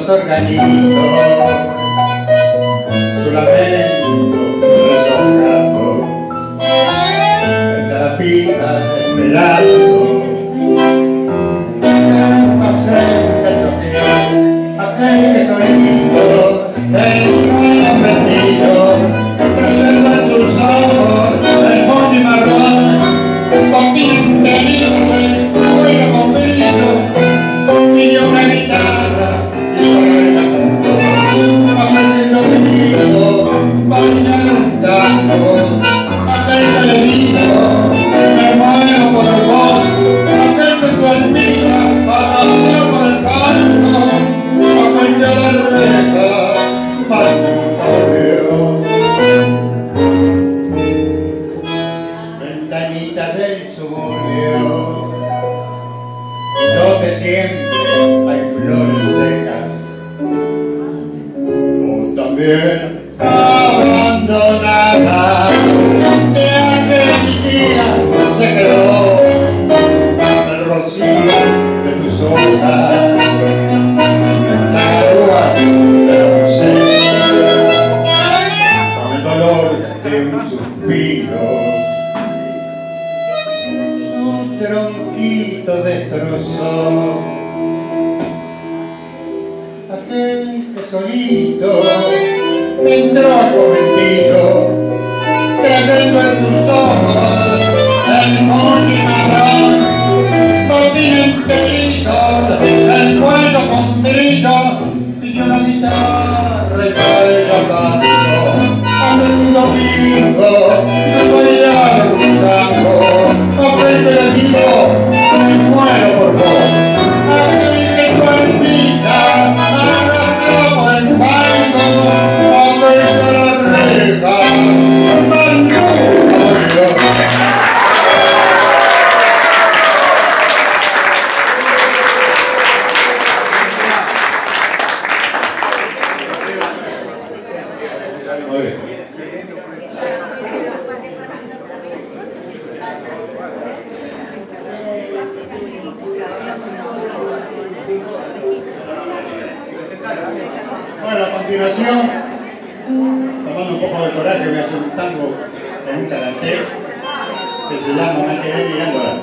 los organitos, su lamento rezongando, frente a la pista esperando. Aquel que solito, el perdido, creyendo en sus ojos, el pony marrón, botín interior, juega con brillo, y una guitarra, y solo la cantó, aprendiendo brillo, bailar un tango, aquel que le dijo, me muero por su voz, aquel que su almira, arrastró por el palco, aquel que la reja, volvió. Ventanita del suburbio, donde siempre hay flores secas, o también abandonada, de aquel día se quedó el rocío de tus hojas, la grúa de la ausencia, con el dolor de un suspiro, su tronquito destrozó, aquel que solito entró a conventillo, creyendo en tus ojos el pony marrón, botín enterizo, el cuello con brillo, pidió la guitarra y baila tanto, aprendido bingo, me bailar un tango, aprende le digo, me muero por vos, aquel que tu almita, arrastró por el palco, aquel que la reja, bueno, a continuación, tomando un poco de coraje, voy a hacer un tango en un carácter que se llama Me quedé mirándola.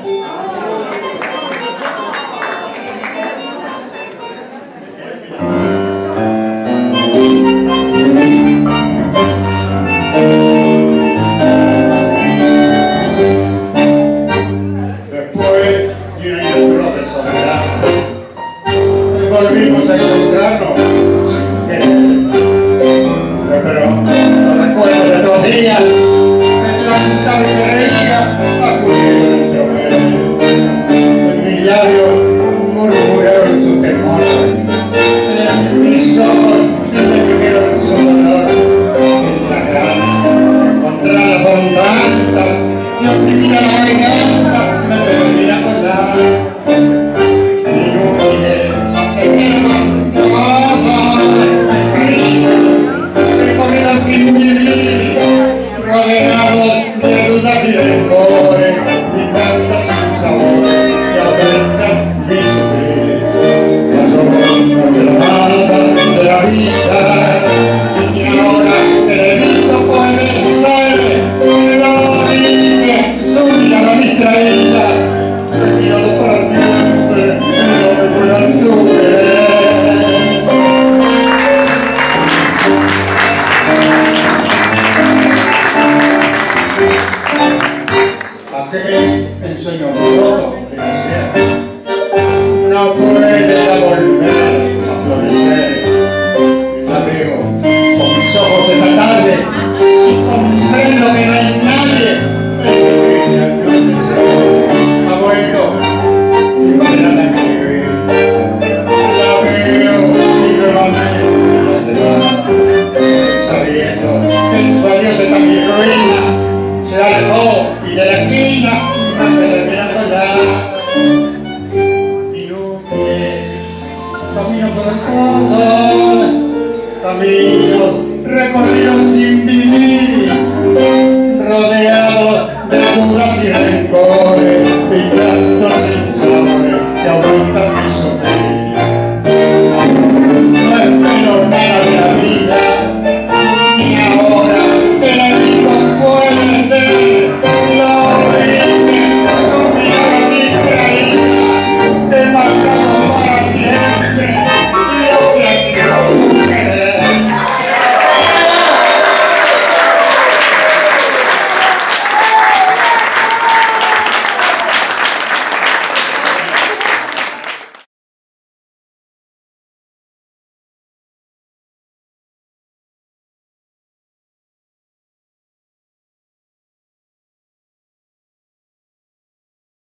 Después de un año de soledad, volvimos a encontrarnos. Pero no recuerdo de otros días, me levantaba y creía acudir entre mujeres. En mis labios murmuraron su temor, en mis ojos dijeron su dolor. La gran, contra las bondantas, y oprimida la garganta, me termina con la inútil, se quedó sin vivir, rodeados de dudas y rencores, y tantas sin sabor, y aumentan mi sufrir. La sombra de la vida, y que ahora que he visto puede ser, lo dije, suya la distraída, respirado para siempre, no me puedan sufrir. Aquel ensueño roto de nacer no puede volver a florecer. La veo con mis ojos esta tarde y comprendo que no hay nadie el que quiera florecer. Ha vuelto sin nada que vivir. La veo y nuevamente se va, sabiendo que en su adiós está mi ruina. Se alejó y de la esquina antes de mirándola. Inútil, camino por el todo, camino recorrido sin vivir.